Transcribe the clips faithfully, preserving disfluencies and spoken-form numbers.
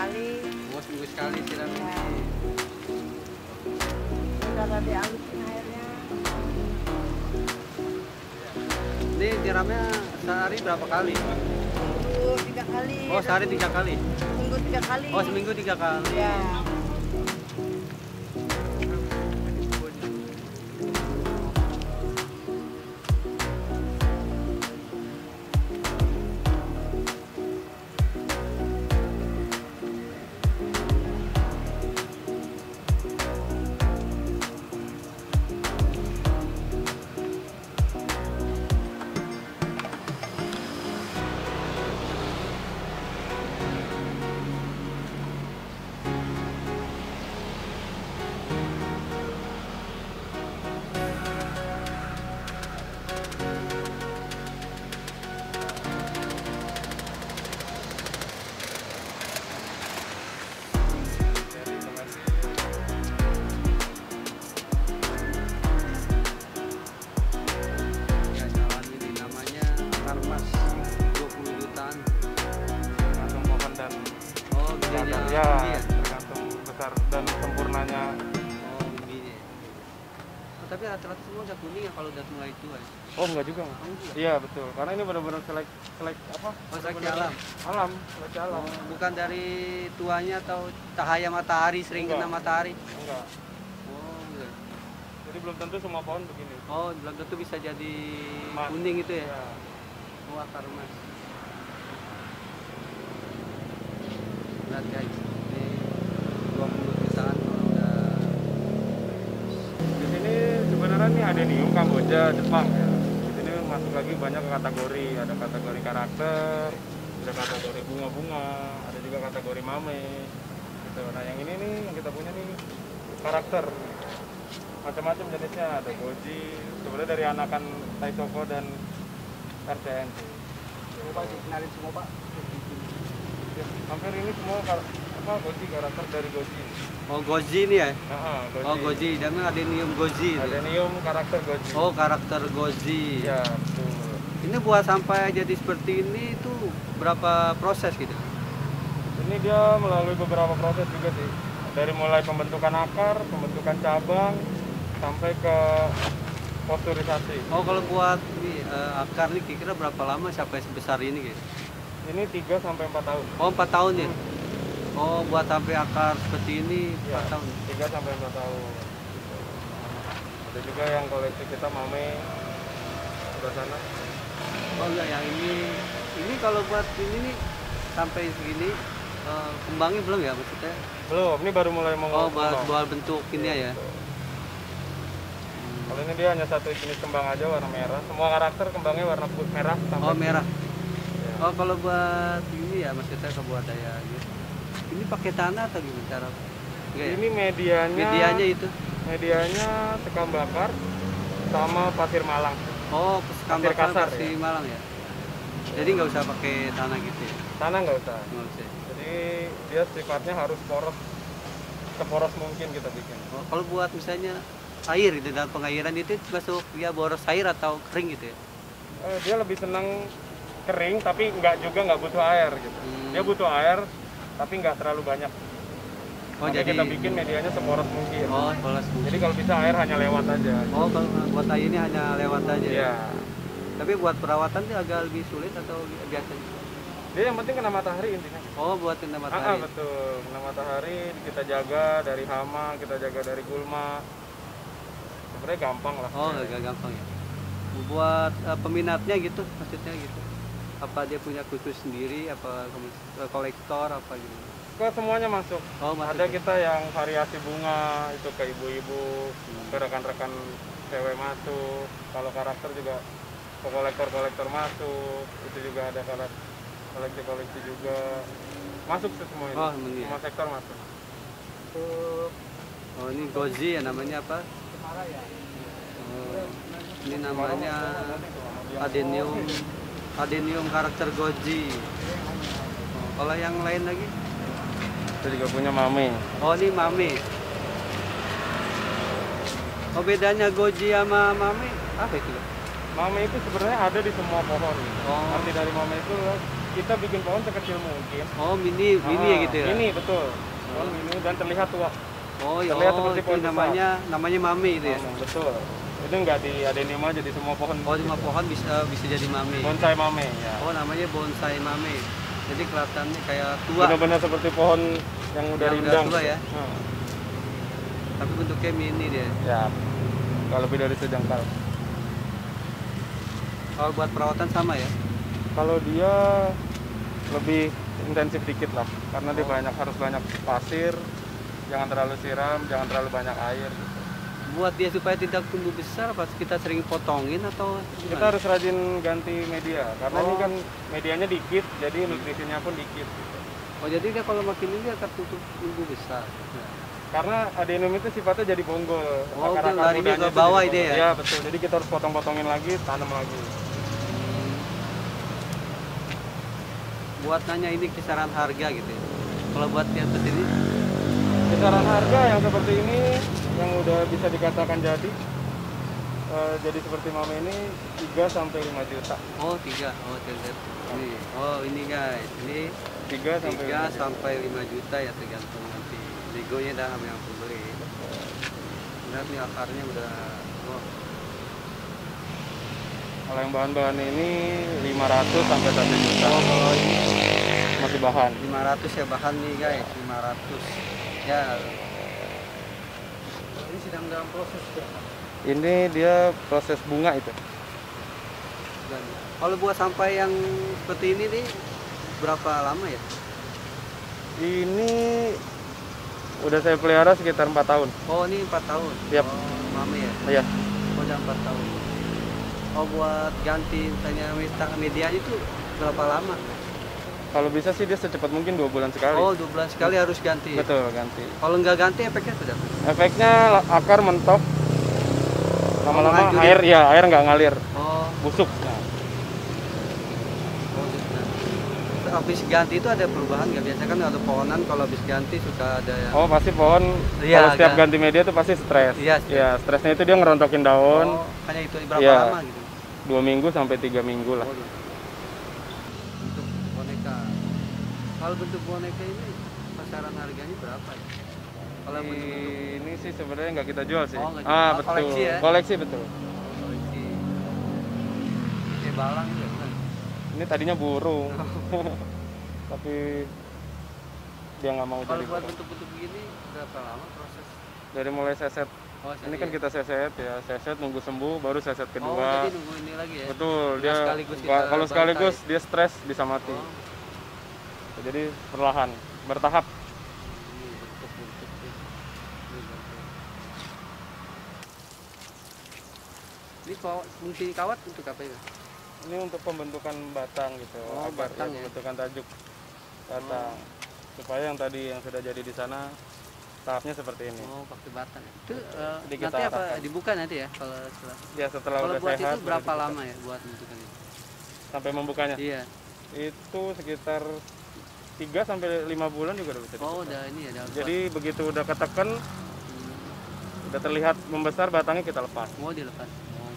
sekali. Oh, seminggu sekali siram Ya. ini. Cara dihalusin airnya. Ini nyiramnya sehari berapa kali? Seminggu tiga kali. Oh, sehari tiga kali. Seminggu tiga kali. Oh, seminggu tiga kali. Ya. Ya, jalan ini namanya Karmas dua puluh jutaan. Tergantung pohon dan Oh, gedenya kadar, biji ya, ya? tergantung besar dan sempurnanya. Oh, biji. Oh, tapi rata-rata semua udah kuning ya kalau udah mulai tua ya? Oh enggak juga. Mas. Oh, enggak? Iya betul, karena ini benar-benar selek selek apa? Oh, seleksi benar-benar alam? Alam, seleksi alam. Oh, bukan dari tuanya atau cahaya matahari sering Enggak. kena matahari? Enggak. Oh, enggak. Jadi belum tentu semua pohon begini. Oh, belum tentu bisa jadi Mas. kuning itu ya? Ya. Oh, akar emas. Berat guys, ini dua puluh jutaan kalau udah. Di sini sebenarnya nih adenium Kamboja, Jepang ya. Di sini masuk lagi banyak kategori, ada kategori karakter, ada kategori bunga-bunga, ada juga kategori mame. Gitu. Nah yang ini nih yang kita punya nih karakter. Macam-macam jenisnya, ada goji, sebenarnya dari anakan Taisoko dan R C N. Coba dikenalin semua Pak. Ya, hampir ini semua kar- apa goji, karakter dari goji. Oh, goji ini ya? Nah, goji. Oh, goji, dan adenium goji itu. Adenium karakter goji. Oh, karakter goji. Ya, betul. Ini buat sampai jadi seperti ini itu berapa proses gitu? Ini dia melalui beberapa proses juga sih. Dari mulai pembentukan akar, pembentukan cabang, sampai ke posturisasi. Oh, kalau buat ini eh, akar nih kira-kira berapa lama sampai sebesar ini gitu? Ini tiga sampai empat tahun. Oh, empat tahun ya? Oh, buat sampai akar seperti ini Ya, empat tahun. tiga sampai empat tahun. Gitu. Ada juga yang koleksi kita mame sebelah sana. Oh enggak, yang ini ini kalau buat ini nih sampai segini eh, kembangnya belum ya maksudnya? Belum, ini baru mulai mau Oh, buat, ngembang. buat bentuk ini ya? Gitu. Kalau ini dia hanya satu jenis kembang aja warna merah. Semua karakter kembangnya warna putih merah sampai Oh, merah. Ya. Oh, kalau buat ini ya maksudnya ke buat daya gitu. Ini pakai tanah atau gimana cara? Enggak ya? Ini medianya Medianya itu. medianya sekam bakar sama pasir malang. Oh, Pasir kambakan kasar, pasti ya? Malang ya. Jadi nggak usah pakai tanah gitu ya? Tanah nggak usah. Nggak usah. Jadi dia sifatnya harus poros, seporos mungkin kita bikin. Oh, kalau buat misalnya air gitu dalam pengairan itu masuk ya boros air atau kering gitu ya? Eh, dia lebih senang kering tapi nggak juga nggak butuh air gitu. Hmm. Dia butuh air tapi nggak terlalu banyak. Oh, Makanya jadi kita bikin medianya seporos mungkin. Oh, boros. Jadi kalau bisa air hanya lewat aja. Oh, kalau buat air ini hanya lewat aja. ya? Iya. Tapi buat perawatan itu agak lebih sulit atau biasa? Dia yang penting kena matahari intinya. Oh, buat kena Ah, ah, matahari. betul. Kena matahari kita jaga dari hama, kita jaga dari gulma. Sebenarnya gampang lah. Oh, agak gampang ya. Buat eh, peminatnya gitu, maksudnya gitu. Apa dia punya khusus sendiri, apa komis- kolektor, apa gitu? Ke semuanya masuk. Oh, masuk Ada ya? kita yang variasi bunga itu ke ibu-ibu, Hmm. ke rekan-rekan cewek masuk. Kalau karakter juga ke kolektor-kolektor masuk. Itu juga ada kolek- koleksi-koleksi juga. Masuk sih semua ini. Oh, emang iya. Semua sektor masuk. Oh, ini goji ya namanya apa? Oh, ini namanya adenium adenium karakter goji. Oh, kalau yang lain lagi? Kita juga punya mame. Oh, ini mame. Oh, bedanya goji sama mame apa itu? Mame itu sebenarnya ada di semua pohon. Oh. Arti dari mame itu kita bikin pohon sekecil mungkin. Oh, mini, mini ya Ah, gitu ya? Mini, betul. Pohon mini dan terlihat tua. Oh, iya, Terlihat oh, seperti itu pohon namanya namanya mami itu ya? Ah, betul. Itu nggak di adenium aja, di semua pohon. Oh, cuma pohon bisa bisa jadi mami. Bonsai mame ya. Oh, namanya bonsai mami. Jadi kelihatannya kayak tua, Benar-benar seperti pohon yang udah Yang udah rindang. tua ya? Hmm. tapi bentuknya mini dia. Ya. Kalau lebih dari sejengkal. Kalau buat perawatan sama ya? Kalau dia lebih intensif dikit lah, karena dia Oh. banyak harus banyak pasir, jangan terlalu siram, jangan terlalu banyak air. Buat dia supaya tidak tumbuh besar, pas kita sering potongin atau Kita gimana? harus rajin ganti media, karena ini Oh. kan medianya dikit, jadi nutrisinya pun dikit. Gitu. Oh, jadi dia kalau makin ini akan tumbuh, tumbuh besar. Karena adenium itu sifatnya jadi bonggol. Oh, Akar-akar dia larinya mudanya ke itu bawah jadi ide bonggol. ya? Iya betul. Jadi kita harus potong-potongin lagi, tanam lagi. Buat nanya ini kisaran harga gitu ya? Kalau buat yang seperti ini? Kisaran harga yang seperti ini, yang udah bisa dikatakan jadi, eh, jadi seperti mama ini tiga sampai lima juta. Oh, tiga. Oh, tiga. Ini. Oh, ini guys. Ini tiga sampai tiga lima juta. sampai lima juta ya, tergantung nanti legonya dah sama yang pembeli. Lihat nih akarnya udah, oh, Kalau yang bahan-bahan ini lima ratus sampai satu juta. oh, kalau ini Masih bahan. lima ratus ya bahan nih guys, lima ratus ya. Ini sedang dalam proses ya. Ini dia proses bunga itu. Dan kalau buat sampai yang seperti ini nih berapa lama ya? Ini udah saya pelihara sekitar empat tahun. Oh, ini empat tahun. Yap. Oh, mami ya. Iya. Oh, udah empat tahun. Oh, buat ganti tanya medianya itu berapa lama? Kalau bisa sih dia secepat mungkin dua bulan sekali. Oh, dua bulan sekali harus ganti. Betul, ganti. Kalau nggak ganti efeknya sudah. Efeknya la- akar mentok. Lama-lama ngancurin. air ya, air nggak ngalir, Oh, busuk. Nah, oh gitu. Nah, habis ganti itu ada perubahan nggak? Biasa kan ada pohonan kalau habis ganti suka ada yang oh pasti pohon Iya, kalau setiap agak- ganti media tuh pasti stres. Iya, stres. Ya, stresnya itu dia ngerontokin daun Oh, hanya itu berapa Iya. lama gitu? dua minggu sampai tiga minggu lah. Oh, gitu. Untuk boneka. Kalau bentuk boneka ini pasaran harganya berapa ya? Kalau bentuk Ini sih sebenarnya nggak kita jual sih. Oh, nggak jual. Ah Oh, betul. koleksi ya? Koleksi betul. koleksi kayak balang gitu ya, bukan? Ini tadinya burung, tapi dia nggak mau Kalau jadi. buat bentuk-bentuk begini berapa lama proses? Dari mulai seset. Oh, Ini kan kita seset ya, seset nunggu sembuh, baru seset Oh, kedua. jadi nunggu ini lagi ya? Betul, Nggak dia sekaligus nggak- kita kalau bantai. sekaligus dia stres bisa mati. Oh, Jadi perlahan, bertahap. ini bentuk-bentuk nih. Ini bentuk. Ini kaw- fungsi kawat untuk apa ya? Ini untuk pembentukan batang gitu, Oh, agar batang ya, ya. pembentukan tajuk batang. Supaya yang tadi yang sudah jadi di sana tahapnya seperti ini. Oh, pakai batang. Itu eh, Sedikit nanti apa arahkan. dibuka nanti ya kalau setelah. Ya setelah Kalau udah buat sehat itu berapa baru dibuka. lama ya buat bentukan itu? Sampai membukanya? Iya. Itu sekitar tiga sampai lima bulan juga udah bisa dibuka. Oh, udah ini ya, udah. Jadi begitu udah ketekan, Hmm. udah terlihat membesar batangnya kita lepas. Oh, dilepas. Oh.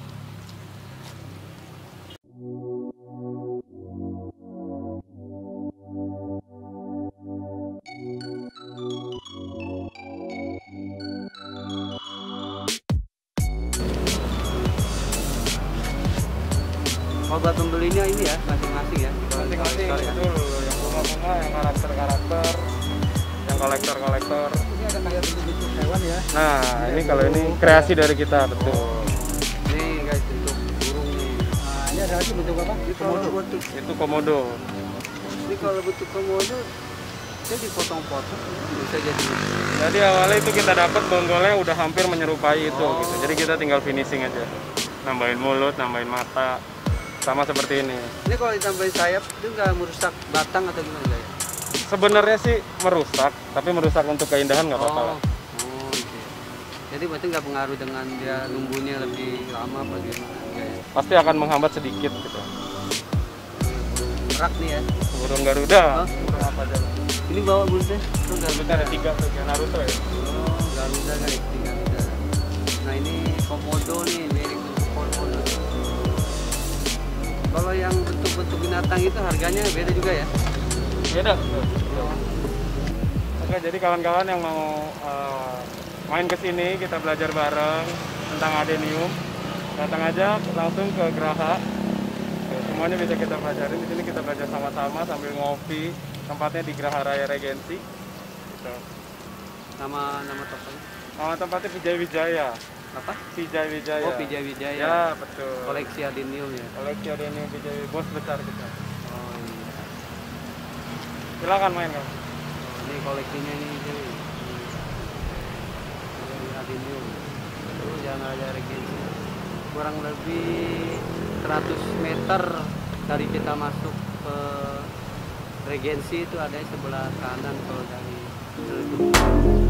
Kalau buat pembelinya ini ya masing-masing ya. Masing-masing Kolektor ya. betul, yang bunga-bunga, yang karakter-karakter, yang kolektor-kolektor. Ini ada kayak bentuk-bentuk hewan ya. Nah, ini kalau ini kreasi dari kita, betul. Nih guys, bentuk burung nih. Nah, ini ada lagi bentuk apa? Ini kalau bentuk Itu komodo. ini kalau bentuk komodo dia dipotong-potong bisa jadi. Jadi awalnya itu kita dapat bonggolnya udah hampir menyerupai itu Oh. gitu. Jadi kita tinggal finishing aja. Nambahin mulut, nambahin mata. Sama seperti ini. Ini kalau ditambahin sayap itu nggak merusak batang atau gimana ya? Sebenarnya sih merusak, tapi merusak untuk keindahan nggak apa-apa lah. Oh, gitu. Jadi berarti nggak pengaruh dengan dia numbuhnya lebih lama apa gimana? Enggak ya? Pasti akan menghambat sedikit gitu. Merak nih ya. Burung Garuda. Oh. Burung apa aja lah. Ini bawa burungnya. Itu Garuda ada tiga tuh, kayak Naruto ya. Oh, Garuda guys, ini Garuda. Nah ini komodo nih, mirip bentuk komodo. Kalau yang bentuk bentuk binatang itu harganya beda juga ya? Beda. Oke, jadi kawan-kawan yang mau uh, main ke sini, kita belajar bareng tentang adenium, datang aja langsung ke Geraha. Oke, semuanya bisa kita pelajarin di sini, kita belajar sama-sama sambil ngopi. Tempatnya di Geraha Raya Regensi. Gitu. Nama nama tokonya? Nama tempatnya Vijay Wijaya. Apa? Vijay Wijaya. Oh, Vijay Wijaya. Ya, betul. Koleksi adenium ya. Koleksi adenium Vijay, bos besar kita. Oh iya. Silakan main kamu. Oh, ini koleksinya ini jadi adenium. Itu jangan ada regensi. Kurang lebih seratus meter dari kita masuk ke Regensi itu ada sebelah kanan kalau dari